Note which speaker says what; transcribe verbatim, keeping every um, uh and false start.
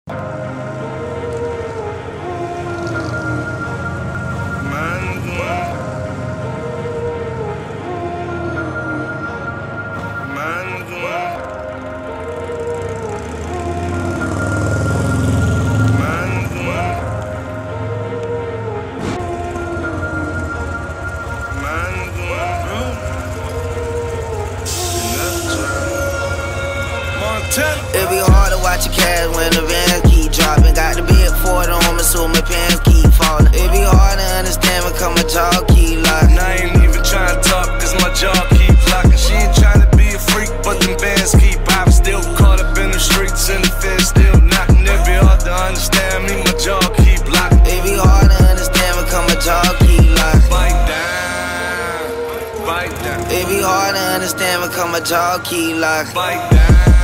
Speaker 1: It be hard to watch your cash when the van keep dropping. Got the big Ford on me, so my pants keep falling. It be hard to understand when come my jaw keep locking.
Speaker 2: And I ain't even trying to talk, cause my jaw keep locking. She ain't trying to be a freak, but them bands keep popping. Still caught up in the streets and the feds still knocking. It be hard to understand me, my jaw keep locking.
Speaker 1: It be hard to understand when come my jaw keep locking.
Speaker 2: Bite down, bite down.
Speaker 1: It be hard to understand when come my jaw keep locking.
Speaker 2: Bite down.